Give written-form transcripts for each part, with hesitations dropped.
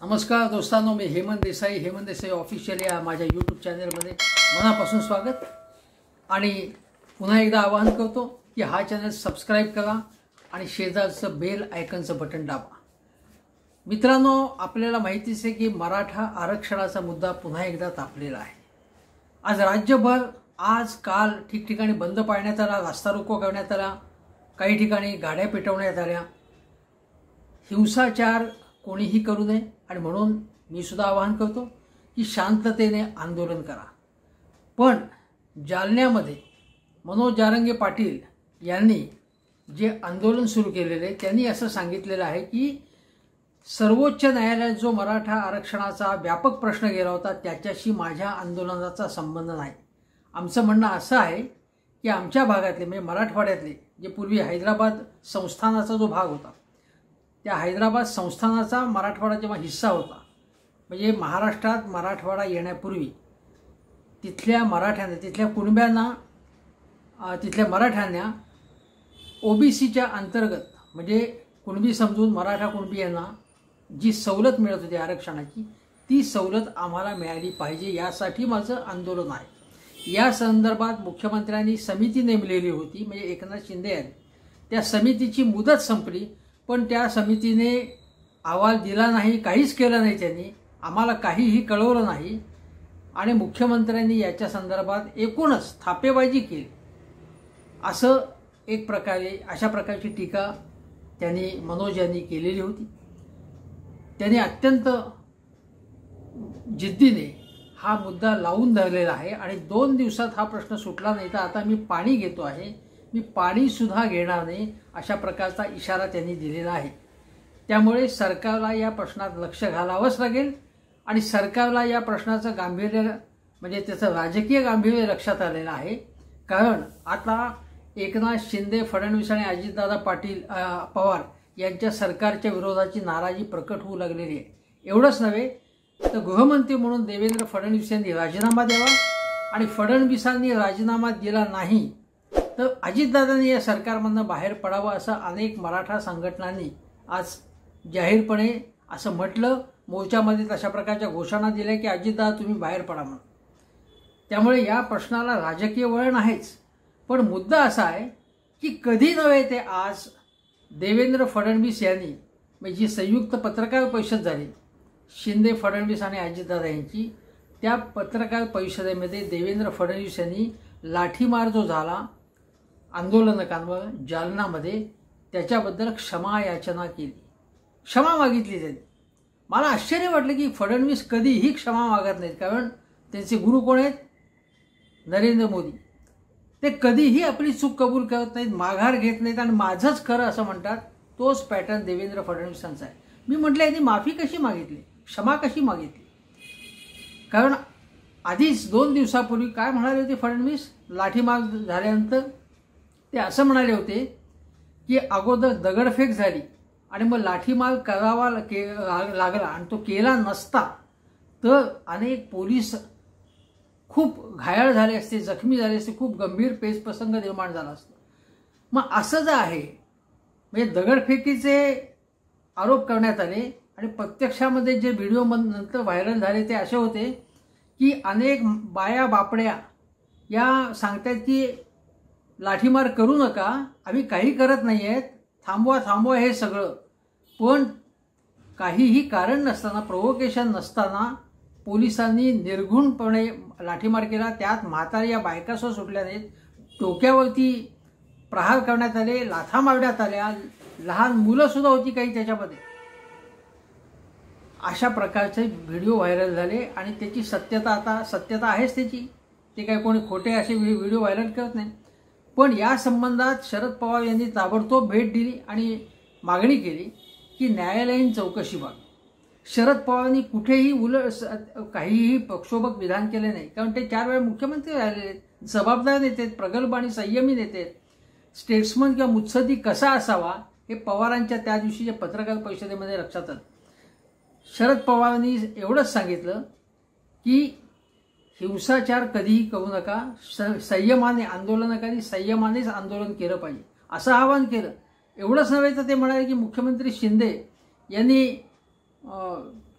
नमस्कार दोस्तांनो, मी हेमंत देसाई ऑफिशियल या माझ्या यूट्यूब चॅनलमध्ये मनापासून स्वागत आणि पुन्हा एकदा आवाहन करतो की हा चॅनल सबस्क्राइब करा आणि शेजारचं बेल आयकॉनचं बटन दाबा। मित्रांनो, आपल्याला माहितीच आहे की मराठा आरक्षणाचा मुद्दा पुन्हा एकदा तापलेला आहे। आज राज्यभर काल ठिकठिकाणी बंद पाळण्यात आला, रास्ता रोको करण्यात आला, काही ठिकाणी गाड्या पेटवण्यात आल्या। हिंसाचार कोणीही करू नये आणि म्हणून मी सुद्धा आवाहन करतो की शांततेने आंदोलन करा। पण जालन्यामध्ये मनोज जारंगे पाटील यांनी जे आंदोलन सुरू केलेले त्यांनी असं सांगितलेलं आहे की सर्वोच्च न्यायालयात जो मराठा आरक्षणाचा व्यापक प्रश्न गेला होता त्याच्याशी माझ्या आंदोलनाचा संबंध नाही। आमचं म्हणणं असं आहे की आमच्या भागातले म्हणजे मराठवाड्यातले जे पूर्वी हैदराबाद संस्थानाचा जो भाग होता त्या हैदराबाद संस्थानाचा मराठवाडा जेव्हा हिस्सा होता, म्हणजे महाराष्ट्रात मराठवाडा येण्यापूर्वी तिथल्या मराठ्यांना, तिथल्या कुणब्यांना, तिथल्या मराठ्यांना ओबीसीच्या अंतर्गत म्हणजे कुणबी समजून मराठा कुणबीयांना जी सवलत मिळत होती आरक्षणाची, ती सवलत आम्हाला मिळाली पाहिजे, यासाठी माझं आंदोलन आहे। या संदर्भात मुख्यमंत्र्यांनी समिती नेमलेली होती, म्हणजे एकनाथ शिंदे यांनी। त्या समितीची मुदत संपली, पण त्या समितीने अहवाल दिला नाही, काहीच केलं नाही, त्यांनी आम्हाला काहीही कळवलं नाही आणि मुख्यमंत्र्यांनी याच्या संदर्भात एकूणच थापेबाजी केली, असं एक प्रकारे अशा प्रकारची टीका त्यांनी मनोज यांनी केलेली होती। त्यांनी अत्यंत जिद्दीने हा मुद्दा लावून धरलेला आहे आणि 2 दिवसात हा प्रश्न सुटला नाही तर आता मी पाणी घेतो आहे, मी पाणी सुद्धा घेणार नाही, अशा प्रकारचा इशारा त्यांनी दिलेला आहे। त्यामुळे सरकारला या प्रश्नात लक्ष घालावंच लागेल आणि सरकारला या प्रश्नाचं गांभीर्य म्हणजे त्याचं राजकीय गांभीर्य लक्षात आलेलं आहे। कारण आता एकनाथ शिंदे, फडणवीस आणि अजितदादा पवार यांच्या सरकारच्या विरोधाची नाराजी प्रकट होऊ लागलेली आहे। एवढंच नव्हे तर गृहमंत्री म्हणून देवेंद्र फडणवीस यांनी राजीनामा द्यावा आणि फडणवीसांनी राजीनामा दिला नाही तर अजितदादांनी या सरकारमधून बाहेर पडावं, असं अनेक मराठा संघटनांनी आज जाहीरपणे असं म्हटलं। मोर्चामध्ये तशा प्रकारच्या घोषणा दिल्या की अजितदादा तुम्ही बाहेर पडा म्हणून। त्यामुळे या प्रश्नाला राजकीय वळण आहेच, पण मुद्दा असा आहे की कधी नव्हे ते आज देवेंद्र फडणवीस यांनी म्हणजे जी संयुक्त पत्रकार परिषद झाली शिंदे, फडणवीस आणि अजितदादा यांची, त्या पत्रकार परिषदेमध्ये देवेंद्र फडणवीस यांनी लाठीमार जो झाला आंदोलनकांवर जालनामध्ये त्याच्याबद्दल क्षमा याचना केली, क्षमा मागितली त्यांनी। मला आश्चर्य वाटलं की फडणवीस कधीही क्षमा मागत नाहीत, कारण त्यांचे गुरु कोण आहेत? नरेंद्र मोदी। ते कधीही आपली चूक कबूल करत नाहीत, माघार घेत नाहीत आणि माझंच खरं असं म्हणतात। तोच पॅटर्न देवेंद्र फडणवीसांचा आहे। मी म्हटलं यांनी माफी कशी मागितली, क्षमा कशी मागितली? कारण आधीच 2 दिवसापूर्वी काय म्हणाले होते फडणवीस लाठीमार झाल्यानंतर? ते असं म्हणाले होते की अगोदर दगडफेक झाली आणि मग लाठीमार करावा लागला आणि तो केला नसता तर अनेक पोलीस खूप घायाळ झाले असते, जखमी झाले असते, खूप गंभीर पेचप्रसंग निर्माण झाला असता। मग असं जे आहे म्हणजे दगडफेकीचे आरोप करण्यात आले आणि प्रत्यक्षामध्ये जे व्हिडिओ नंतर व्हायरल झाले ते असे होते की अनेक बाया बापड्या या सांगतात की लाठीमार करू नका, आम्ही काही करत नाही आहेत, थांबवा हे सगळं। पण काहीही कारण नसताना, प्रोव्होकेशन नसताना पोलिसांनी निर्घुणपणे लाठीमार केला। त्यात म्हाताऱ्या बायकासह सुटल्या नाहीत, डोक्यावरती प्रहार करण्यात आले, लाथा मारण्यात आल्या, लहान मुलं सुद्धा होती काही त्याच्यामध्ये। अशा प्रकारचे व्हिडिओ व्हायरल झाले आणि त्याची सत्यता आहेच त्याची, ते काही कोणी खोटे असे व्हिडिओ व्हायरल करत नाही। पण या संबंधात शरद पवार यांनी ताबडतोब भेट दिली आणि मागणी केली की न्यायालयीन चौकशी व्हावी। शरद पवारांनी कुठेही काहीही प्रक्षोभक विधान केले नाही, कारण ते 4 वेळा मुख्यमंत्री राहिलेले, जबाबदार नेते, प्रगल्भ आणि संयमी नेते, स्टेट्समन किंवा मुत्सद्दी कसा असावा हे पवारांच्या त्या दिवशीच्या पत्रकार परिषदेमध्ये लक्षात आलं। शरद पवारांनी एवढंच सांगितलं की हिंसाचार कधीही करू नका, संयमाने आंदोलनकारी संयमानेच आंदोलन केलं पाहिजे असं आवाहन केलं। एवढंच नव्हे तर ते म्हणाले की मुख्यमंत्री शिंदे यांनी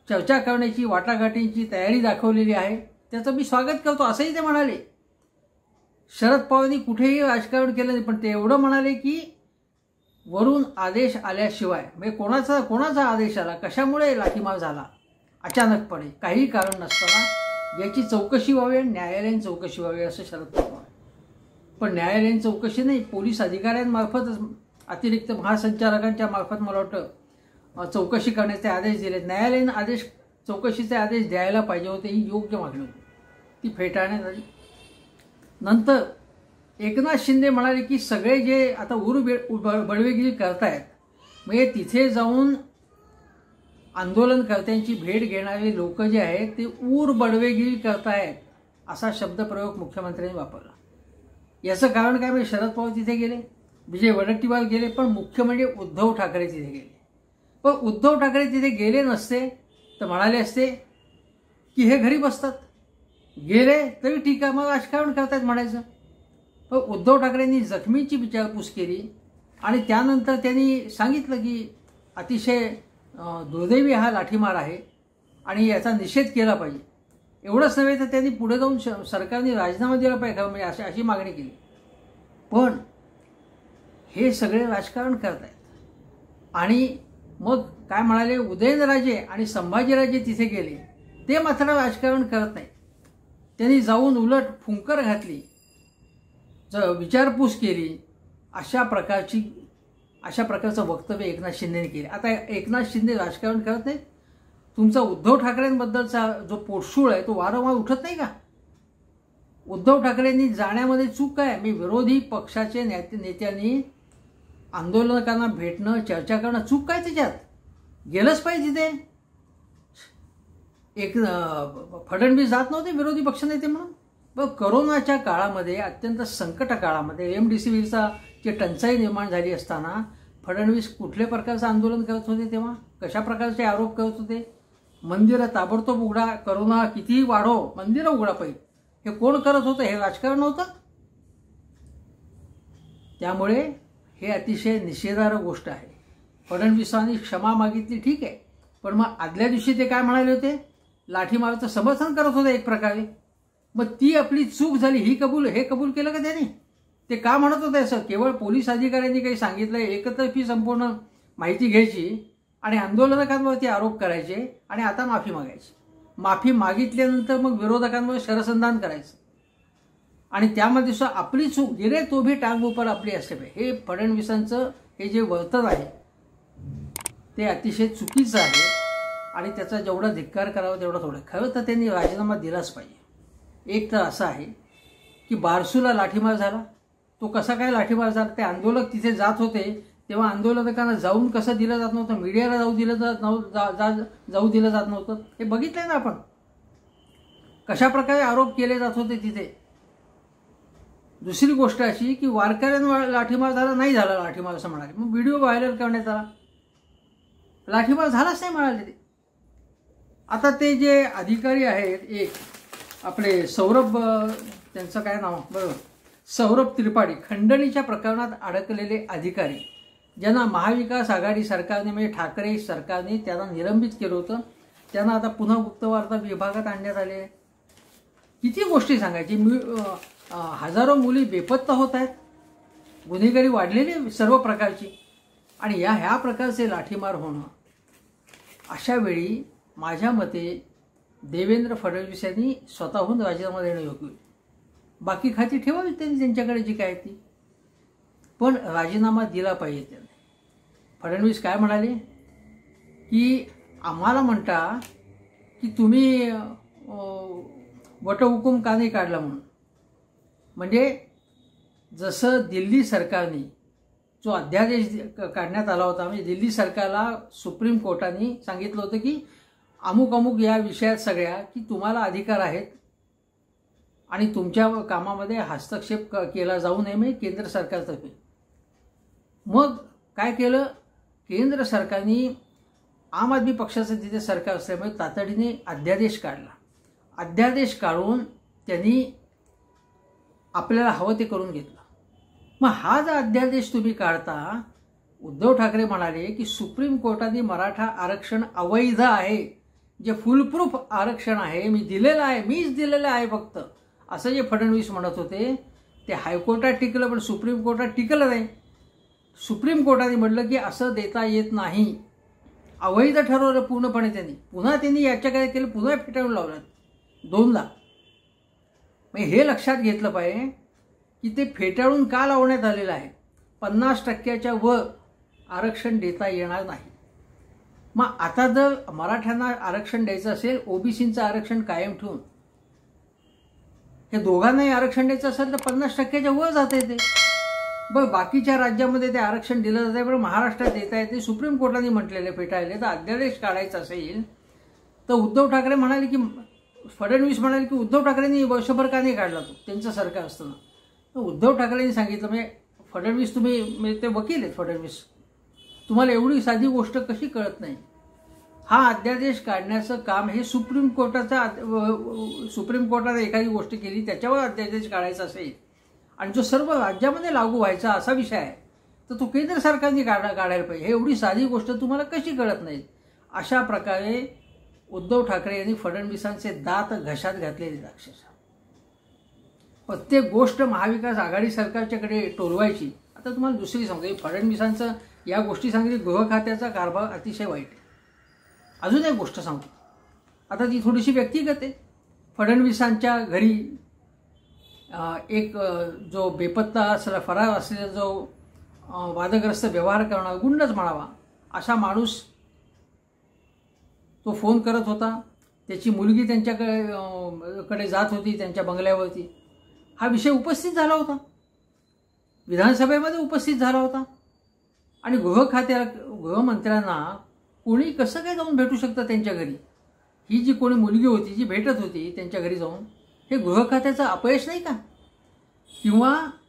चर्चा करण्याची वाटाघाटींची तयारी दाखवलेली आहे, त्याचं मी स्वागत करतो असंही ते म्हणाले. शरद पवारांनी कुठेही राजकारण केलं नाही, पण ते एवढं म्हणाले की वरून आदेश आल्याशिवाय म्हणजे कोणाचा आदेश आला, कशामुळे लाठीमार झाला अचानकपणे काही कारण नसताना याची चौकशी व्हावी, न्यायालयीन चौकशी व्हावी असं शरद पवार. पण न्यायालयीन चौकशी नाही, पोलीस अधिकाऱ्यांमार्फत अतिरिक्त महासंचालकांच्या मार्फत मला वाटतं चौकशी करण्याचे आदेश दिले. न्यायालयीन चौकशीचे आदेश द्यायला पाहिजे होते, ही योग्य मागणी होती, ती फेटाळण्यात आली. नंतर एकनाथ शिंदे म्हणाले की सगळे जे आता बळवेगिरी करतायत म्हणजे तिथे जाऊन आंदोलनकर्त्यांची भेट घेणारे लोक जे आहेत ते बळवेगिरी करतायत असा शब्दप्रयोग मुख्यमंत्र्यांनी वापरला. याचं कारण काय, म्हणजे शरद पवार तिथे गेले, विजय वडेट्टीवार गेले, पण मुख्य म्हणजे उद्धव ठाकरे तिथे गेले. पण उद्धव ठाकरे तिथे गेले नसते तर म्हणाले असते की हे घरी बसतात, गेले तरी ठीक आहे, मग राजकारण करतायत म्हणायचं. पण उद्धव ठाकरेंनी जखमीची विचारपूस केली आणि त्यानंतर त्यांनी सांगितलं की अतिशय दुर्दैवी हा लाठीमार आहे आणि याचा निषेध केला पाहिजे. एवढंच नव्हे तर त्यांनी पुढे जाऊन सरकारने राजीनामा दिला पाहिजे म्हणजे अशी मागणी केली. पण हे सगळे राजकारण करतायत आणि मग काय म्हणाले, उदयनराजे आणि संभाजीराजे तिथे गेले, ते मात्र राजकारण करत नाहीत. त्यांनी जाऊन उलट फुंकर घातली, विचारपूस केली, अशा प्रकारचं वक्तव्य एकनाथ शिंदेने केले. आता एकनाथ शिंदे राजकारण करत नाहीत, तुमचा उद्धव ठाकरेंबद्दलचा जो पोटशूळ आहे तो वारंवार उठत नाही का? उद्धव ठाकरेंनी जाण्यामध्ये चूक काय? मी विरोधी पक्षाचे नेत्यांनी आंदोलकांना भेटणं, चर्चा करणं चूक काय त्याच्यात? गेलंच पाहिजे तिथे. फडणवीस जात नव्हते विरोधी पक्षनेते म्हणून. पण करोनाच्या काळामध्ये, अत्यंत संकट काळामध्ये रेमडेसिवीरचा जे टंचाई निर्माण झाली असताना फडणवीस कुठल्या प्रकारचं आंदोलन करत होते, तेव्हा कशा प्रकारचे आरोप करत होते? मंदिरं ताबडतोब उघडा, करोना कितीही वाढो, मंदिरं उघडा पाहिजे, हे कोण करत होतं? हे राजकारण नव्हतं. त्यामुळे हे अतिशय निषेधार्ह गोष्ट आहे. फडणवीसांनी क्षमा मागितली ठीक आहे, पण मग आदल्या दिवशी ते काय म्हणाले होते? लाठीमाराचं समर्थन करत होते एक प्रकारे. मग ती आपली चूक झाली, हे कबूल केलं का त्यांनी? ते का म्हणत होते असं? केवळ पोलीस अधिकाऱ्यांनी काही सांगितलं, एकतर्फी संपूर्ण माहिती घ्यायची आणि आंदोलकांवरती आरोप करायचे आणि आता माफी मागायची. माफी मागितल्यानंतर मग विरोधकांवर शरसंधान करायचं आणि त्यामध्ये सुद्धा आपली चूक, गिरे तो भी टांग ऊपर आपली असते. हे फडणवीसांचं हे जे वर्तन आहे ते अतिशय चुकीचं आहे आणि त्याचा जेवढा धिक्कार करावा तेवढा थोडा. खरं तर त्यांनी राजीनामा दिलाच पाहिजे. एक तर असं आहे की बारसूला लाठीमार झाला, तो कसा काय लाठीमार झाला? ते आंदोलक तिथे जात होते तेव्हा आंदोलकांना जाऊन कसं दिलं जात नव्हतं, मीडियाला जाऊ दिलं जात नव्हतं, हे बघितलंय ना आपण. कशा प्रकारे आरोप केले जात होते तिथे. दुसरी गोष्ट अशी की वारकऱ्यांवर लाठीमार झाला, नाही झाला लाठीमार असं म्हणाले. मग व्हिडिओ व्हायरल करण्यात आला, लाठीमार झालाच नाही म्हणाले ते. आता ते जे अधिकारी आहेत, एक आपले सौरभ, त्यांचं काय नाव बरोबर, सौरभ त्रिपाठी, खंडणीच्या प्रकरणात अडकलेले अधिकारी ज्यांना महाविकास आघाडी सरकारने म्हणजे ठाकरे सरकारने त्यांना निलंबित केलं होतं, त्यांना आता पुन्हा गुप्तवार्ता विभागात आणण्यात आले. किती गोष्टी सांगायची. हजारो मुली बेपत्ता होत आहेत, गुन्हेगारी वाढलेली सर्व प्रकारची, आणि ह्या प्रकारचे लाठीमार होणं, अशा वेळी माझ्या मते देवेंद्र फडणवीस यांनी स्वतःहून राजीनामा देणं योग्य. बाकी खाती ठेवावी त्यांनी त्यांच्याकडे जी काय ती, पण राजीनामा दिला पाहिजे त्यांनी. फडणवीस काय म्हणाले की आम्हाला म्हणता की तुम्ही वटहुकूम का नाही काढला म्हणून. म्हणजे जसं दिल्ली सरकारने जो अध्यादेश काढण्यात आला होता, म्हणजे दिल्ली सरकारला सुप्रीम कोर्टाने सांगितलं होतं की अमुक या विषयात सगळ्या की तुम्हाला अधिकार आहेत आणि तुमच्या कामामध्ये हस्तक्षेप केला जाऊ नये म्हणजे केंद्र सरकारतर्फे. मग काय केलं, केंद्र सरकारने आम आदमी पक्षाचं तिथे सरकार असल्यामुळे तातडीने अध्यादेश काढला. अध्यादेश काढून त्यांनी आपल्याला हवं ते करून घेतलं. मग हा जो अध्यादेश तुम्ही काढता, उद्धव ठाकरे म्हणाले की सुप्रीम कोर्टाने मराठा आरक्षण अवैध आहे जे फुलप्रूफ आरक्षण आहे, मी दिलेलं आहे, मीच दिलेलं आहे फक्त, असं जे फडणवीस म्हणत होते ते हायकोर्टात टिकलं, पण सुप्रीम कोर्टात टिकलं नाही. सुप्रीम कोर्टाने म्हटलं की असं देता येत नाही, अवैध ठरवलं पूर्णपणे त्यांनी. पुन्हा त्यांनी याच्या केलं, पुन्हा फेटाळून लावलं 2दा. हे लक्षात घेतलं पाहिजे की ते फेटाळून का लावण्यात आलेलं आहे. 50% वर आरक्षण देता येणार नाही. मग आता जर मराठ्यांना आरक्षण द्यायचं असेल, ओबीसीचं आरक्षण कायम ठेवून हे दोघांनाही आरक्षण द्यायचं असेल तर 50% वर जाता येते. बरं, बाकीच्या राज्यामध्ये ते आरक्षण दिलं जाते, पण महाराष्ट्रात देता येते. सुप्रीम कोर्टाने म्हटलेले फेटाळले. तर अध्यादेश काढायचा असेल तर उद्धव ठाकरे म्हणाले की, फडणवीस म्हणाले की उद्धव ठाकरेंनी वर्षभर का नाही काढला तो, त्यांचं सरकार असताना. तर उद्धव ठाकरेंनी सांगितलं, म्हणजे फडणवीस, तुम्ही ते वकील आहेत फडणवीस, तुम्हाला एवढी साधी गोष्ट कशी कळत नाही. हा अध्यादेश काढण्याचं काम हे सुप्रीम कोर्टाने एखादी गोष्ट केली त्याच्यावर अध्यादेश काढायचा असेल आणि जो सर्व राज्यामध्ये लागू व्हायचा असा विषय आहे, तर तो केंद्र सरकारने काढायला पाहिजे. हे एवढी साधी गोष्ट तुम्हाला कशी कळत नाही. अशा प्रकारे उद्धव ठाकरे यांनी फडणवीसांचे दात घशात घातलेले अक्षरशः. प्रत्येक गोष्ट महाविकास आघाडी सरकारच्याकडे टोलवायची. आता तुम्हाला दुसरी सांगतो, फडणवीसांचं या गोष्टी सांगितली, गृह खात्याचा कारभार अतिशय वाईट आहे. अजून एक गोष्ट सांगतो, आता ती थोडीशी व्यक्तिगत आहे. फडणवीसांच्या घरी एक जो बेपत्ता असलेला, फरार असलेला, जो वादग्रस्त व्यवहार करणारा, गुंडच म्हणावा असा माणूस तो फोन करत होता. त्याची मुलगी त्यांच्याकडे जात होती, त्यांच्या बंगल्यावरती. हा विषय उपस्थित झाला होता, विधानसभेमध्ये उपस्थित झाला होता. आणि गृहमंत्र्यांना कोणी कसं काय जाऊन भेटू शकतं त्यांच्या घरी. ही जी कोणी मुलगी होती जी भेटत होती त्यांच्या घरी जाऊन, हे गृह खात्याचं अपयश नाही का. किंवा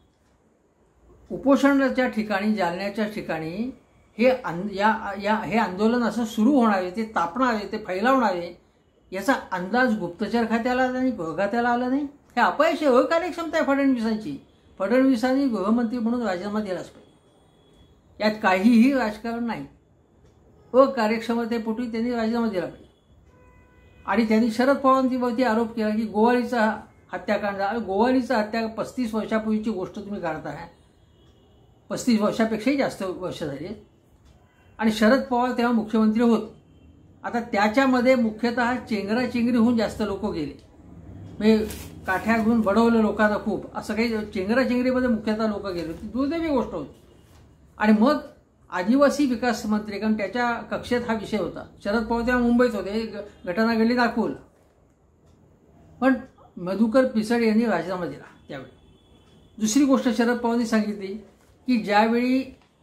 उपोषणाच्या ठिकाणी, जालन्याच्या ठिकाणी हे आंदोलन असं सुरू होणार आहे, ते तापणार आहे, ते फैलावणार आहे, याचा अंदाज गुप्तचर खात्याला आला नाही, गृह खात्याला आला नाही. हे अपयश आहे, अकार्यक्षमता आहे फडणवीसांची. फडणवीसांनी गृहमंत्री म्हणून राजीनामा दिलाच पाहिजे. यात काहीही राजकारण नाही. अकार्यक्षमतेपोटी त्यांनी राजीनामा दिला पाहिजे. आणि त्यांनी शरद पवारांवरती आरोप केला की गोवारीचा हत्याकांड. गोवारीचा हत्या 35 वर्षापूर्वीची गोष्ट तुम्ही काढताय, 35 वर्षापेक्षाही जास्त वर्ष झाली. आणि शरद पवार तेव्हा मुख्यमंत्री होते. आता त्याच्यामध्ये मुख्यतः चेंगराचेंगरी होऊन जास्त लोक गेले, म्हणजे काठ्या घेऊन बडवलं लोकांना खूप, असं काही चेंगराचेंगरीमध्ये मुख्यतः लोक गेले. ती दुर्दैवी गोष्ट होती. आणि मग आदिवासी विकास मंत्री, कारण त्याच्या कक्षेत हा विषय होता. शरद पवार तेव्हा मुंबईत होते, घटना घडली नागपूर. पण मधुकर पिचड यांनी राजीनामा दिला त्यावेळी. दुसरी गोष्ट शरद पवारांनी सांगितली की ज्यावेळी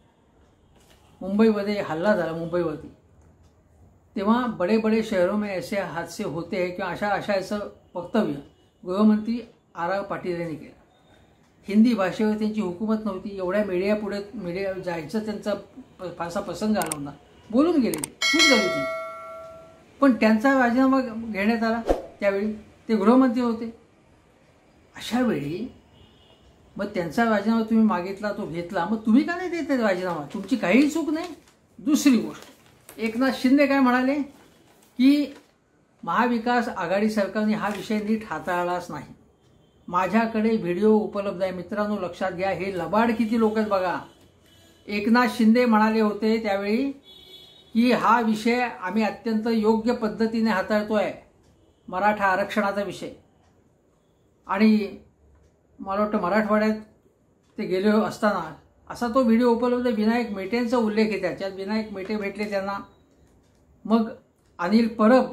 मुंबईमध्ये हल्ला झाला मुंबईवरती, तेव्हा बड़े बड़े शहरों में ऐसे हादसे होते हैं किंवा अशा याचं वक्तव्य गृहमंत्री आर पाटील यांनी केलं. हिंदी भाषेवर त्यांची हुकूमत नव्हती, एवढ्या मीडिया जायचं त्यांचा फारसा प्रसंग आला होता, बोलून गेले, चूक झाली ती. पण त्यांचा राजीनामा घेण्यात आला. त्यावेळी ते गृहमंत्री होते. अशा वेळी मग त्यांचा राजीनामा तुम्ही मागितला, तो घेतला, मग तुम्ही का नाही देत राजीनामा? तुमची काहीही चूक नाही. दुसरी गोष्ट, एकनाथ शिंदे काय म्हणाले की महाविकास आघाडी सरकारने हा विषय नीट हाताळलाच नाही. माझ्याकडे व्हिडिओ उपलब्ध आहे मित्रांनो, लक्षात घ्या. हे लबाड किती लोक आहेत बघा. एकनाथ शिंदे म्हणाले होते त्यावेळी की हा विषय आम्ही अत्यंत योग्य पद्धतीने हाताळतोय, मराठा आरक्षणाचा विषय. आणि मला वाटतं मराठवाड्यात ते गेले असताना असा तो व्हिडिओ उपलब्ध. विनायक मेटेंचा उल्लेख आहे त्याच्यात. विनायक मेटे भेटले त्यांना. मग अनिल परब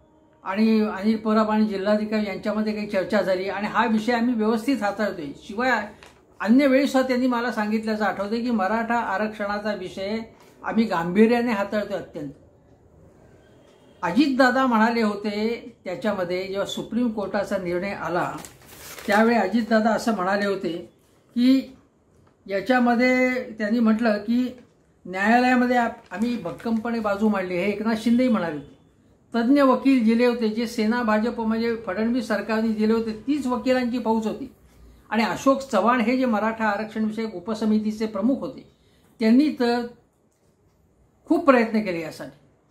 आणि जिल्हाधिकारी यांच्यामध्ये काही चर्चा झाली आणि हा विषय आम्ही व्यवस्थित हाताळतोय. शिवाय अन्य वेळेसुद्धा त्यांनी मला सांगितल्याचं आठवतंय की मराठा आरक्षणाचा विषय आम्ही गांभीर्याने हाताळतोय अत्यंत. अजितदादा म्हणाले होते त्याच्यामध्ये, जेव्हा सुप्रीम कोर्टाचा निर्णय आला त्यावेळी अजितदादा असं म्हणाले होते की याच्यामध्ये त्यांनी म्हटलं की न्यायालयामध्ये आम्ही भक्कमपणे बाजू मांडली. हे एकनाथ शिंदेही म्हणाले होते. तज्ज्ञ वकील दिले होते, जे सेना भाजप म्हणजे फडणवीस सरकारने दिले होते, तीच वकिलांची फौज होती. आणि अशोक चव्हाण हे जे मराठा आरक्षण विषयक उपसमितीचे प्रमुख होते, त्यांनी तर खूप प्रयत्न केले यासाठी.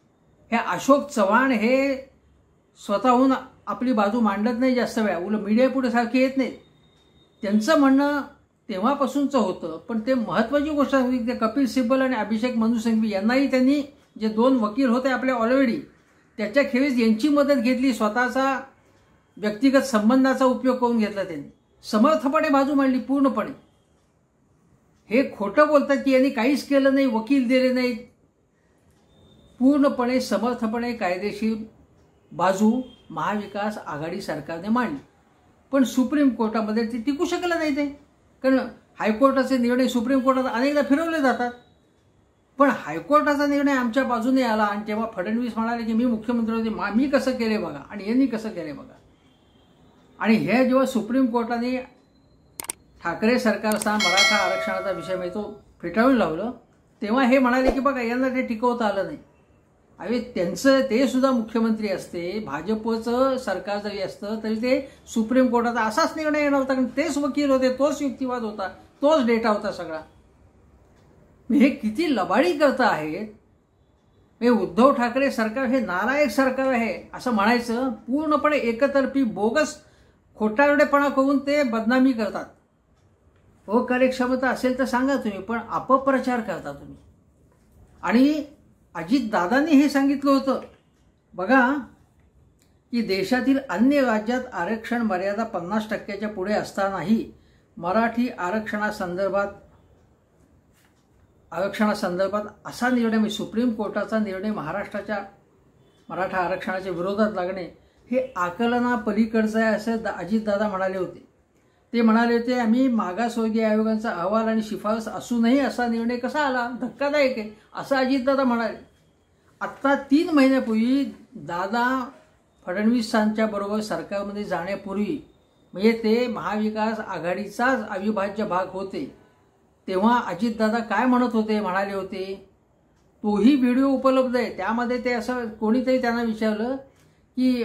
हे अशोक चव्हाण हे स्वतःहून आपली बाजू मांडत नाही जास्त वेळा, उलट मीडिया पुढे सारखी येत नाही. त्यांचं म्हणणं तेव्हापासूनचं होतं, पण ते महत्त्वाची गोष्ट होती. ते कपिल सिब्बल आणि अभिषेक मनु सिंघवी यांनाही त्यांनी, जे 2 वकील होते आपले ऑलरेडी, त्याच्या खेरीज यांची मदत घेतली. स्वतःचा व्यक्तिगत संबंधाचा उपयोग करून घेतला त्यांनी. समर्थपणे बाजू मांडली पूर्णपणे. हे खोटं बोलतात की यांनी काहीच केलं नाही, वकील दिले नाहीत. पूर्णपणे समर्थपणे कायदेशीर बाजू महाविकास आघाडी सरकारने मांडली. पण सुप्रीम कोर्टामध्ये ते टिकू शकलं नाही. ते कारण हायकोर्टाचे निर्णय सुप्रीम कोर्टात अनेकदा फिरवले जातात. पण हायकोर्टाचा निर्णय आमच्या बाजूने आला आणि जेव्हा फडणवीस म्हणाले की मी मुख्यमंत्री होते, मी कसं केले बघा आणि यांनी कसं केले बघा, आणि हे जेव्हा सुप्रीम कोर्टाने ठाकरे सरकार असताना मराठा आरक्षणाचा विषय म्हणजे तो फेटाळून लावलं, तेव्हा हे म्हणाले की बघा यांना ते टिकवता आलं नाही. अरे त्यांचं ते सुद्धा मुख्यमंत्री असते, भाजपचं सरकार जरी असतं तरी ते सुप्रीम कोर्टाचा असाच निर्णय येणार होता. कारण तेच वकील होते, तोच युक्तिवाद होता, तोच डेटा होता सगळा. हे किती लबाडी करता आहेत. हे उद्धव ठाकरे सरकार हे नालायक सरकार आहे असं म्हणायचं, पूर्णपणे एकतर्फी बोगस खोटारडेपणा करून ते बदनामी करतात. कार्यक्षमता असेल तर सांगा तुम्ही, पण अपप्रचार करता तुम्ही. आणि अजितदादांनी हे सांगितलं होतं बघा की देशातील अन्य राज्यात आरक्षण मर्यादा 50% पुढे असतानाही मराठी आरक्षणासंदर्भात असा निर्णय, म्हणजे सुप्रीम कोर्टाचा निर्णय महाराष्ट्राच्या मराठा आरक्षणाच्या विरोधात लागणे हे आकलनापलीकडचं आहे असं अजितदादा म्हणाले होते. ते म्हणाले होते आम्ही मागासवर्गीय आयोगाचा अहवाल आणि शिफारस असूनही असा निर्णय कसा आला, धक्कादायक आहे असं अजितदादा म्हणाले. आत्ता 3 महिन्यापूर्वी दादा फडणवीसांच्या बरोबर सरकारमध्ये जाण्यापूर्वी, म्हणजे ते महाविकास आघाडीचाच अविभाज्य भाग होते, तेव्हा अजितदादा काय म्हणत होते, म्हणाले होते, तोही व्हिडिओ उपलब्ध आहे. त्यामध्ये ते असं कोणीतरी त्यांना विचारलं की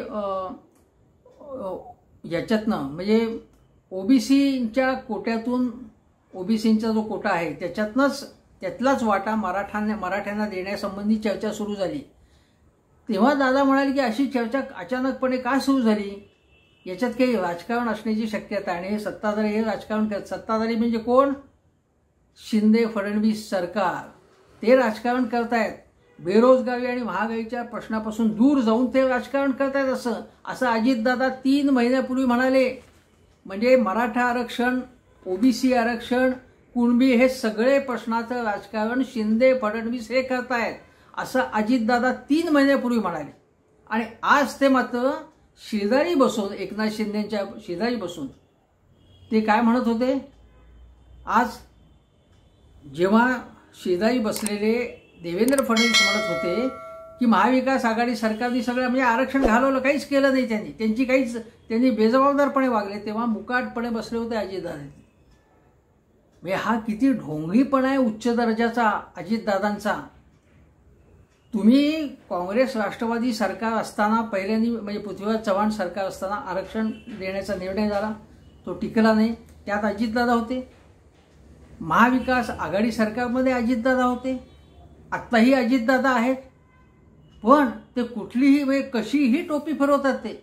याच्यातनं म्हणजे ओबीसीच्या कोट्यातून, ओबीसींचा जो कोटा आहे त्यातलाच वाटा मराठ्यांना देण्यासंबंधी चर्चा सुरू झाली. तेव्हा दादा म्हणाले की अशी चर्चा अचानकपणे का सुरू झाली, याच्यात काही राजकारण असण्याची शक्यता. आणि सत्ताधारी हे राजकारण करत, सत्ताधारी म्हणजे कोण, शिंदे फडणवीस सरकार, ते राजकारण करतायत. बेरोजगारी आणि महागाईच्या प्रश्नापासून दूर जाऊन ते राजकारण करतायत असं अजितदादा 3 महिन्यापूर्वी म्हणाले. म्हणजे मराठा आरक्षण, ओबीसी आरक्षण, कुणबी हे सगळे प्रश्नाचं राजकारण शिंदे फडणवीस हे करतायत असं अजितदादा 3 महिन्यापूर्वी म्हणाले. आणि आज ते मात्र शेजारी बसून, एकनाथ शिंदेच्या शेजारी बसून ते काय म्हणत होते. आज जेव्हा शेजारी बसलेले देवेंद्र फडणवीस म्हणत होते की महाविकास आघाडी सरकारने सगळं म्हणजे आरक्षण घालवलं, काहीच केलं नाही त्यांनी बेजबाबदारपणे वागले, तेव्हा मुकाटपणे बसले होते अजितदादा. म्हणजे हा किती ढोंगीपणा आहे उच्च दर्जाचा अजितदादांचा. तुम्ही काँग्रेस राष्ट्रवादी सरकार असताना पहिल्यांदा, म्हणजे पृथ्वीराज चव्हाण सरकार असताना आरक्षण देण्याचा निर्णय झाला, तो टिकला नाही, त्यात अजितदादा होते. महाविकास आघाडी सरकारमध्ये अजितदादा होते, आत्ताही अजितदादा आहेत. पण ते कुठलीही म्हणजे कशीही टोपी फिरवतात ते.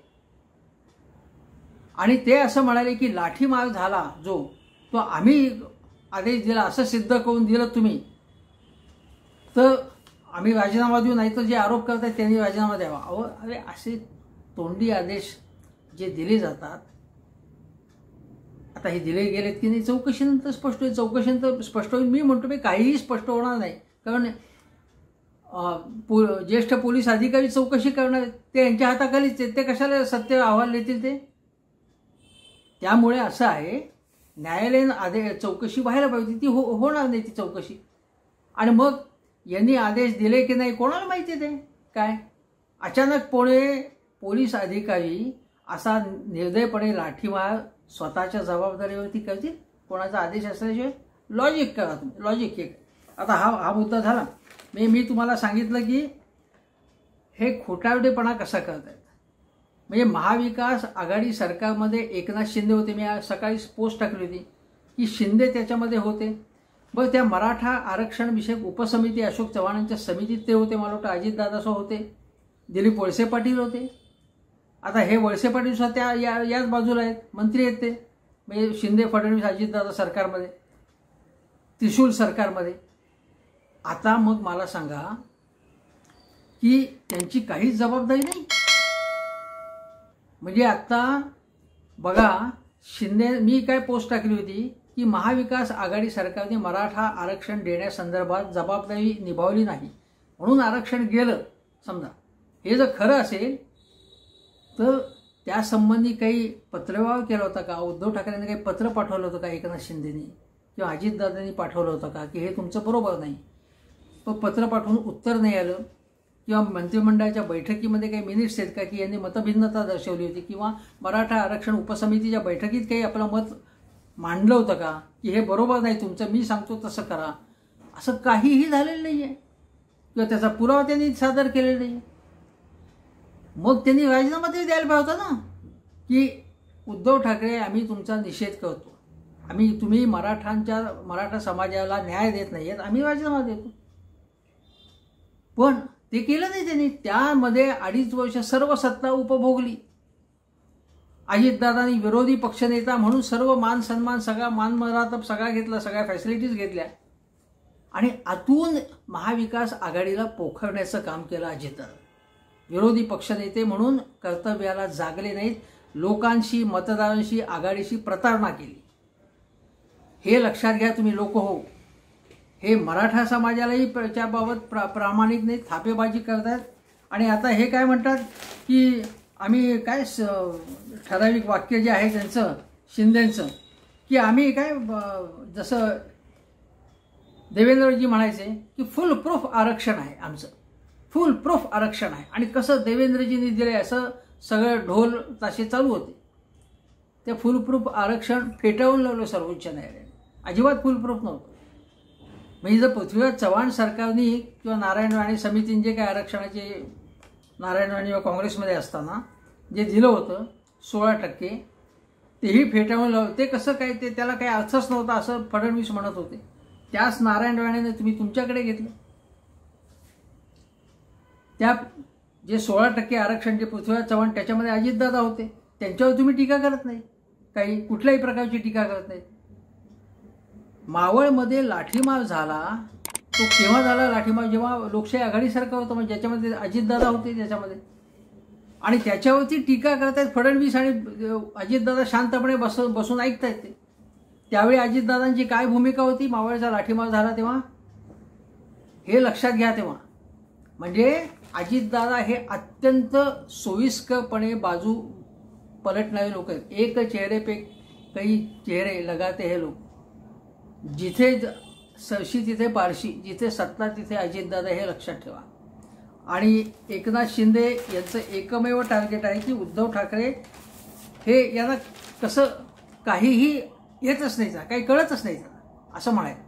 आणि ते असं म्हणाले की लाठीमार झाला जो, तो आम्ही आदेश दिला असं सिद्ध करून दिलं तुम्ही तर आम्ही राजीनामा देऊ, नाही तर जे आरोप करतात त्यांनी राजीनामा द्यावा. अरे असे तोंडी आदेश जे दिले जातात, आता हे दिले गेलेत की नाही चौकशीनंतर स्पष्ट होईल. चौकशीनंतर स्पष्ट होईल. मी म्हणतो मी काहीही स्पष्ट होणार नाही, कारण ज्येष्ठ पोलीस अधिकारी चौकशी करणार, ते यांच्या हाताखालीच, ते कशाला सत्य अहवाल देतील ते. त्यामुळे असं आहे, न्यायालयीन चौकशी व्हायला पाहिजे, ती होणार नाही ती चौकशी. आणि मग यांनी आदेश दिले की नाही कोणाला माहिती. ते काय अचानकपणे पोलीस अधिकारी असा निर्दयपणे लाठीमार स्वतःच्या जबाबदारीवरती करतील, कोणाचा आदेश असल्याशिवाय. लॉजिक करा तुम्ही, लॉजिक एक. आता हा मुद्दा झाला. मी तुम्हाला सांगितलं की हे खोटारडेपणा कसा करतायत. म्हणजे महाविकास आघाडी सरकारमध्ये एकनाथ शिंदे होते. मी आज सकाळी पोस्ट टाकली होती की शिंदे त्याच्यामध्ये होते. बरं, त्या मराठा आरक्षण विषयक उपसमिती अशोक चव्हाणांच्या समितीत ते होते, मला वाटतं अजितदादासह होते. दिलीप वळसे पाटील होते. आता हे वळसे पाटील सुद्धा त्या याच बाजूला आहेत, मंत्री आहेत ते, म्हणजे शिंदे फडणवीस अजितदादा सरकारमध्ये, त्रिशूल सरकारमध्ये. आता मग मला सांगा की त्यांची काहीच जबाबदारी नाही. म्हणजे आता बघा, शिंदे, मी काय पोस्ट टाकली होती की महाविकास आघाडी सरकारने मराठा आरक्षण देण्यासंदर्भात जबाबदारी निभावली नाही म्हणून आरक्षण गेलं. समजा हे जर खरं असेल तर त्यासंबंधी काही पत्रव्यवहार केला होता का? उद्धव ठाकरेंनी काही पत्र पाठवलं होतं का एकनाथ शिंदेनी किंवा अजितदादांनी पाठवलं होतं का की हे तुमचं बरोबर नाही? पण पत्र पाठवून उत्तर नाही आलं, किंवा मंत्रिमंडळाच्या बैठकीमध्ये काही मिनिट्स आहेत का की यांनी मतभिन्नता दर्शवली होती, किंवा मराठा आरक्षण उपसमितीच्या बैठकीत काही आपलं मत मांडलं होतं का की हे बरोबर नाही तुमचं, मी सांगतो तसं करा? असं काहीही झालेलं नाही आहे, किंवा त्याचा पुरावा त्यांनी सादर केलेला नाही. मग त्यांनी राजीनामा तरी द्यायला पाहिजे होता ना की उद्धव ठाकरे, आम्ही तुमचा निषेध करतो, तुम्ही मराठा समाजाला न्याय देत नाही आहेत, आम्ही राजीनामा देतो. पण ते केलं नाही त्यांनी. त्यामध्ये 2.5 वर्ष सर्व सत्ता उपभोगली. अजितदादांनी विरोधी पक्षनेता म्हणून सर्व मान सन्मान, सगळा मान मरातब सगळा घेतला, सगळ्या फॅसिलिटीज घेतल्या, आणि आतून महाविकास आघाडीला पोखरण्याचं काम केलं अजितदादा. विरोधी पक्षनेते म्हणून कर्तव्याला जागले नाहीत, लोकांशी, मतदारांशी, आघाडीशी प्रतारणा केली. हे लक्षात घ्या तुम्ही लोक हो. हे मराठा समाजालाही त्याबाबत प्रामाणिक नाही, थापेबाजी करतात. आणि आता हे काय म्हणतात की आम्ही काय ठराविक वाक्य जे आहे त्यांचं, शिंदेंचं, की आम्ही काय जसं देवेंद्रजी म्हणायचे की फुल प्रूफ आरक्षण आहे आमचं, फुल प्रूफ आरक्षण आहे. आणि कसं देवेंद्रजींनी दिले असं सगळं ढोल ताशे चालू होते. ते फुल प्रूफ आरक्षण फेटाळून लावलं सर्वोच्च न्यायालयाने. अजिबात फुल प्रूफ नव्हतं. म्हणजे जर पृथ्वीराज चव्हाण सरकारने किंवा नारायण राणे समितीने जे काही आरक्षणाचे, नारायण राणे व काँग्रेसमध्ये असताना जे दिलं होतं 16%, तेही फेटाळून लावलं. ते कसं काय, ते त्याला काही अर्थच नव्हता असं फडणवीस म्हणत होते. त्याच नारायण राणेने तुम्ही तुमच्याकडे घेतलं. त्या जे 16% आरक्षण जे पृथ्वीराज चव्हाण, त्याच्यामध्ये अजितदादा होते, त्यांच्यावर तुम्ही टीका करत नाही, काही कुठल्याही प्रकारची टीका करत नाही. मावळमध्ये लाठीमार झाला, तो केव्हा झाला लाठीमार? जेव्हा लोकशाही आघाडी सरकार होतं, म्हणजे ज्याच्यामध्ये अजितदादा होते त्याच्यामध्ये, आणि त्याच्यावरती टीका करतायत फडणवीस, आणि अजितदादा शांतपणे बसून ऐकतायत ते. त्यावेळी अजितदादांची काय भूमिका होती मावळचा लाठीमार झाला तेव्हा? हे लक्षात घ्या. तेव्हा म्हणजे अजितदादा हे अत्यंत सोयीस्करपणे बाजू पलटणारे लोक आहेत. एक चेहरे पे कई चेहरे लगाते हे लोक. जिथे सरशी तिथे पारशी, जिथे सत्ता तिथे अजितदादा, हे लक्षात ठेवा. आणि एकनाथ शिंदे यांचं एकमेव टार्गेट आहे की उद्धव ठाकरे हे यांना कसं काहीही येतच नाही, काही कळतच नाही असं म्हणायचं.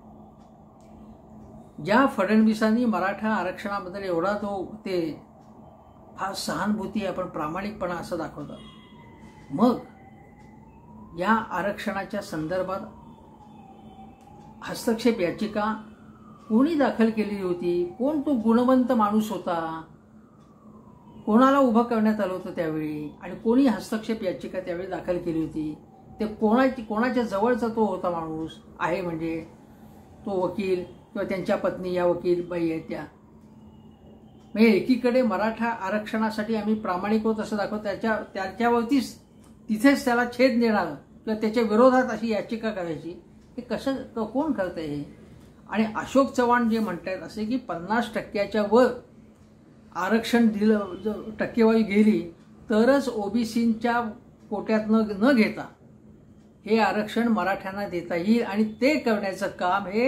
ज्या फडणवीसांनी मराठा आरक्षणाबद्दल एवढा ते फार सहानुभूती, आपण प्रामाणिकपणा असं दाखवलं, मग या आरक्षणाच्या संदर्भात हस्तक्षेप याचिका कोणी दाखल केली होती? कोण तो गुणवंत माणूस होता? कोणाला उभं करण्यात आलं होतं त्यावेळी? आणि कोणी हस्तक्षेप याचिका त्यावेळी दाखल केली होती? ते कोणाच्या जवळचा तो होता माणूस आहे? म्हणजे तो वकील किंवा त्यांच्या पत्नी या वकील बाई आहेत त्या. म्हणजे एकीकडे मराठा आरक्षणासाठी आम्ही प्रामाणिक होत असं दाखवतो, त्याच्यावरतीच तिथेच त्याला छेद देणार किंवा त्याच्या विरोधात अशी याचिका करायची. हे कसं कोण करतंय हे? आणि अशोक चव्हाण जे म्हणतात असे की 50% वर आरक्षण दिलं, टक्केवारी गेली तरच ओबीसींच्या कोट्यात न घेता हे आरक्षण मराठ्यांना देता येईल. आणि ते करण्याचं काम हे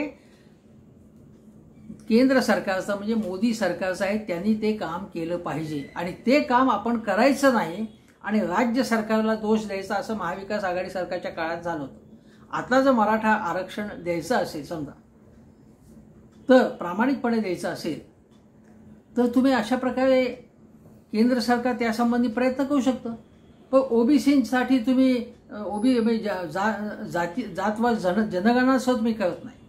केंद्र सरकारचं, म्हणजे मोदी सरकारचं आहे. त्यांनी ते काम केलं पाहिजे, आणि ते काम आपण करायचं नाही आणि राज्य सरकारला दोष द्यायचा, असं महाविकास आघाडी सरकारच्या काळात झालं होतं. आता जर मराठा आरक्षण द्यायचं असेल समजा, तर प्रामाणिकपणे द्यायचं असेल तर तुम्ही अशा प्रकारे केंद्र सरकार त्यासंबंधी प्रयत्न करू शकतं. पण ओबीसीसाठी तुम्ही जातवाद जनगणना तुम्ही करत नाही.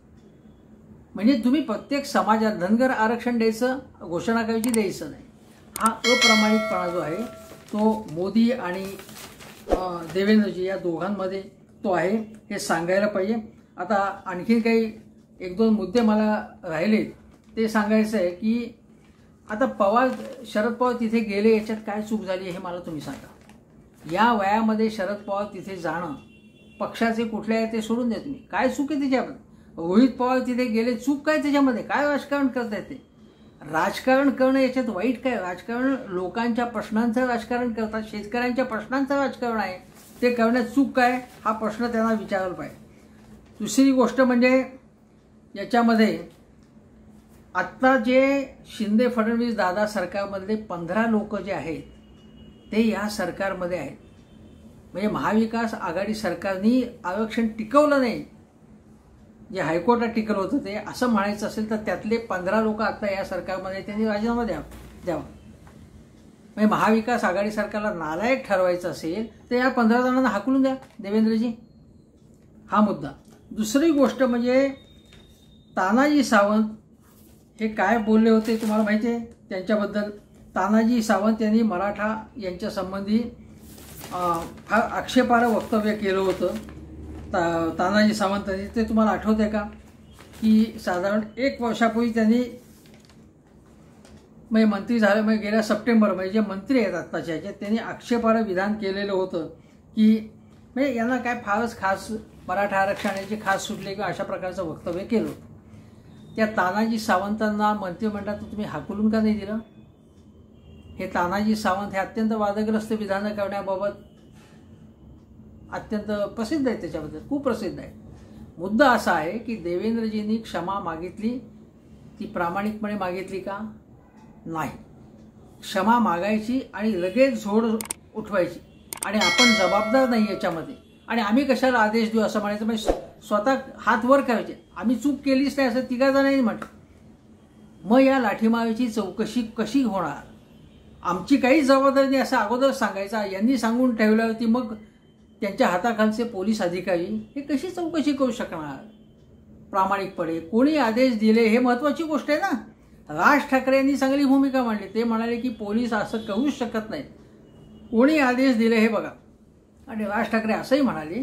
म्हणजे तुम्ही प्रत्येक समाजात धनगर आरक्षण द्यायचं, घोषणा करायची, द्यायचं नाही. हा अप्रामाणिकपणा जो आहे तो मोदी आणि देवेंद्रजी या दोघांमध्ये तो आहे, हे सांगायला पाहिजे. आता आणखी काही एक दोन मुद्दे मला राहिले ते सांगायचं आहे की आता शरद पवार तिथे गेले, याच्यात काय चूक झाली हे मला तुम्ही सांगा. या वयामध्ये शरद पवार तिथे जाणं, पक्षाचे कुठले आहे ते सोडून द्या तुम्ही, काय चूक आहे त्याच्यामध्ये. रोहित पवार तिथे गेले, चूक काय त्याच्यामध्ये, काय राजकारण करतायत ते. राजकारण करणं याच्यात वाईट काय, राजकारण लोकांच्या प्रश्नांचं राजकारण करतात, शेतकऱ्यांच्या प्रश्नांचं राजकारण आहे, ते करण्यात चूक काय हा प्रश्न त्यांना विचारायला पाहिजे. दुसरी गोष्ट म्हणजे याच्यामध्ये आत्ता जे शिंदे फडणवीस दादा सरकारमधले 15 लोक जे आहेत ते या सरकारमध्ये आहेत. म्हणजे महाविकास आघाडी सरकारने आरक्षण टिकवलं नाही, जे हायकोर्टात टिकलं होतं ते असं म्हणायचं असेल तर त्यातले 15 लोक आता या सरकारमध्ये त्यांनी राजीनामा द्यावा. म्हणजे महाविकास आघाडी सरकारला नालायक ठरवायचं असेल तर या 15 जणांना हाकलून द्या देवेंद्रजी. हा मुद्दा. दुसरी गोष्ट म्हणजे तानाजी सावंत हे काय बोलले होते तुम्हाला माहिती आहे त्यांच्याबद्दल. तानाजी सावंत यांनी मराठा यांच्या संबंधी फार आक्षेपार्ह वक्तव्य केलं होतं. तानाजी सावंतांनी ते तुम्हाला आठवत आहे का की साधारण 1 वर्षापूर्वी त्यांनी म्हणजे मंत्री झाले, म्हणजे गेल्या सप्टेंबरमध्ये जे मंत्री आहेत आत्ताच्या ह्याच्यात त्यांनी आक्षेपार्ह विधान केलेलं होतं की म्हणजे यांना काय फारच खास मराठा आरक्षणाची खास सुटले किंवा अशा प्रकारचं वक्तव्य केलं होतं. त्या तानाजी सावंतांना मंत्रिमंडळात तुम्ही हाकलून का नाही दिलं. हे तानाजी सावंत हे अत्यंत वादग्रस्त विधानं करण्याबाबत अत्यंत प्रसिद्ध आहे, त्याच्याबद्दल खूप प्रसिद्ध आहे. मुद्दा असा आहे की देवेंद्रजींनी क्षमा मागितली, ती प्रामाणिकपणे मागितली का नाही. क्षमा मागायची आणि लगेच झोड उठवायची आणि आपण जबाबदार नाही याच्यामध्ये आणि आम्ही कशाला आदेश देऊ असं म्हणायचं. म्हणजे स्वतः हात वर करायचे, आम्ही चूक केलीच नाही असं 3 जणांनी म्हटलं. मग या लाठीमारीची चौकशी कशी होणार, आमची काही जबाबदारी नाही असं अगोदर सांगायचा. यांनी सांगून ठेवल्यावरती मग त्यांच्या हाताखालचे पोलीस अधिकारी हे कशी चौकशी करू शकणार प्रामाणिकपणे. कोणी आदेश दिले हे महत्त्वाची गोष्ट आहे ना. राज ठाकरे यांनी चांगली भूमिका मांडली, ते म्हणाले की पोलीस असं करूच शकत नाहीत, कोणी आदेश दिले हे बघा. आणि राज ठाकरे असंही म्हणाले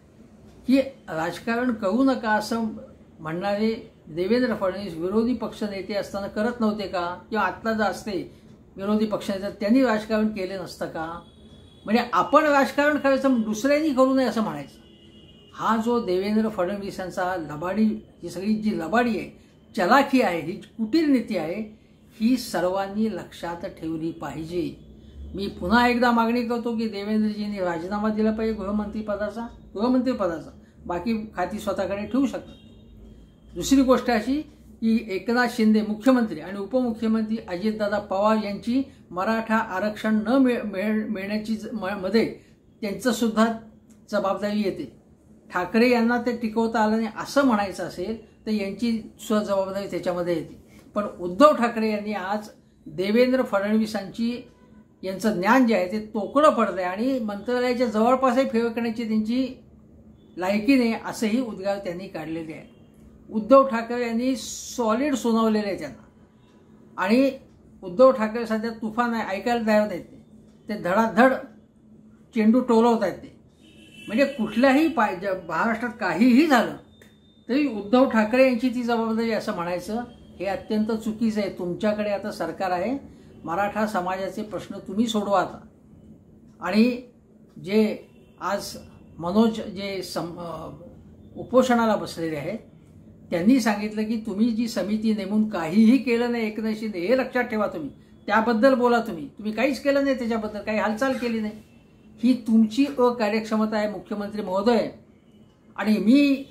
की राजकारण करू नका असं म्हणणारे देवेंद्र फडणवीस विरोधी पक्षनेते असताना करत नव्हते का, किंवा आत्ता जर असते विरोधी पक्षनेते त्यांनी राजकारण केले नसतं का. म्हणजे आपण राजकारण करायचं दुसऱ्यांनी करू नये असं म्हणायचं. हा जो देवेंद्र फडणवीसांचा लबाडी, ही सगळी जी लबाडी आहे, चलाखी आहे, ही कुटील नीती आहे, ही सर्वांनी लक्षात ठेवली पाहिजे. मी पुन्हा एकदा मागणी करतो की देवेंद्रजींनी राजीनामा दिला पाहिजे गृहमंत्रीपदाचा. बाकी खाती स्वतःकडे ठेवू शकतात. दुसरी गोष्ट अशी की एकनाथ शिंदे मुख्यमंत्री आणि उपमुख्यमंत्री अजितदादा पवार यांची मराठा आरक्षण न मिळण्याची मध्ये त्यांचंसुद्धा जबाबदारी येते. ठाकरे यांना ते टिकवता आलं नाही असं म्हणायचं असेल तर यांची जबाबदारी त्याच्यामध्ये येते. पण उद्धव ठाकरे यांनी आज देवेंद्र फडणवीसांची यांचं ज्ञान जे आहे ते तोकडं पडलं आहे आणि मंत्रालयाच्या जवळपासही फिरकण्याची त्यांची लायकी नाही असंही उद्गार त्यांनी काढलेले आहे. उद्धव ठाकरे यांनी सॉलिड सुनावलेले आहे त्यांना आणि उद्धव ठाकरे सध्या तुफान आहे, ऐकायला तयार नाहीत. ते धडाधड चेंडू टोलवत आहेत ते. म्हणजे कुठल्याही महाराष्ट्रात काहीही झालं तरी उद्धव ठाकरे यांची ती जबाबदारी असं म्हणायचं हे अत्यंत चुकीचं आहे. तुमच्याकडे आता सरकार आहे, मराठा समाजाचे प्रश्न तुम्ही सोडवा आता. आणि जे आज मनोज जे उपोषणाला बसलेले आहेत त्यांनी सांगितलं की तुम्ही जी समिती नेमून काहीही केलं नाही एकनाथ शिंदे, हे लक्षात ठेवा. तुम्ही त्याबद्दल बोला, तुम्ही काहीच केलं नाही, त्याच्याबद्दल काही हालचाल केली नाही. ही तुमची अकार्यक्षमता आहे मुख्यमंत्री महोदय. आणि मी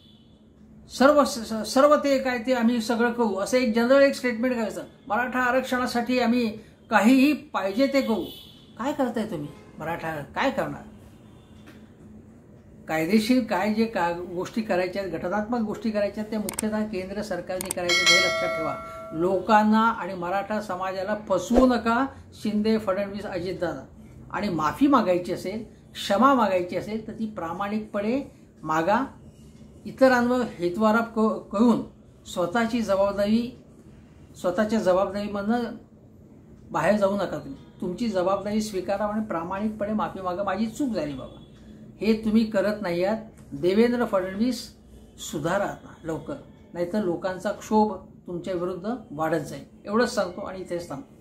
सर्व ते काय ते आम्ही सगळं करू असं एक जनरल स्टेटमेंट करायचं. मराठा आरक्षणासाठी आम्ही काहीही पाहिजे ते करू. काय करताय तुम्ही, मराठा काय करणार. कायदेशीर काय जे गोष्टी करायच्या आहेत, घटनात्मक गोष्टी करायच्या आहेत, त्या मुख्यतः केंद्र सरकारने करायच्या हे लक्षात ठेवा. लोकांना आणि मराठा समाजाला फसवू नका शिंदे फडणवीस अजितदादा. आणि माफी मागायची असेल, क्षमा मागायची असेल तर ती प्रामाणिकपणे मागा. इतरांवर हेतवाराप करून स्वतःच्या जबाबदारीमधनं बाहेर जाऊ नका. तुमची जबाबदारी स्वीकारा आणि प्रामाणिकपणे माफी मागा, माझी चूक झाली बाबा. हे तुम्ही करत नाही आहात. देवेंद्र फडणवीस सुधारा आता लवकर, नाहीतर लोकांचा क्षोभ तुमच्या विरुद्ध वाढत जाईल. एवढंच सांगतो आणि इथेच थांबतो.